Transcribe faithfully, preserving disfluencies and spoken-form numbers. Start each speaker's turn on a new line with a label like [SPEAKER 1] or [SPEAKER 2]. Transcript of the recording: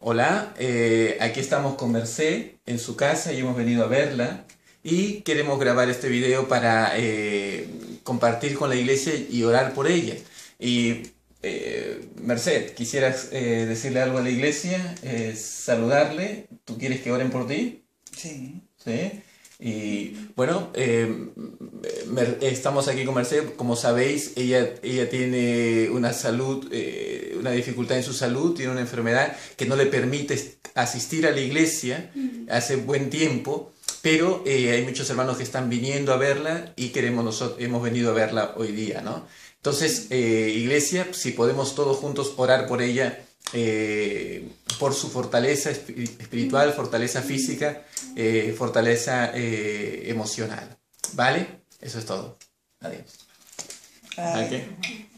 [SPEAKER 1] Hola, eh, aquí estamos con Merced en su casa y hemos venido a verla y queremos grabar este video para eh, compartir con la iglesia y orar por ella. Y eh, Merced, ¿quisieras eh, decirle algo a la iglesia? Eh, saludarle. ¿Tú quieres que oren por ti?
[SPEAKER 2] Sí.
[SPEAKER 1] ¿Sí? Y bueno, eh, Mer- estamos aquí con Mercedes. Como sabéis, ella, ella tiene una salud, eh, una dificultad en su salud, tiene una enfermedad que no le permite est- asistir a la iglesia hace buen tiempo, pero eh, hay muchos hermanos que están viniendo a verla y queremos nosotros, hemos venido a verla hoy día, ¿no? Entonces, eh, iglesia, si podemos todos juntos orar por ella, eh, por su fortaleza espi- espiritual, fortaleza física, eh, fortaleza eh, emocional. ¿Vale? Eso es todo. Adiós.
[SPEAKER 2] Ay.
[SPEAKER 1] ¿Ok?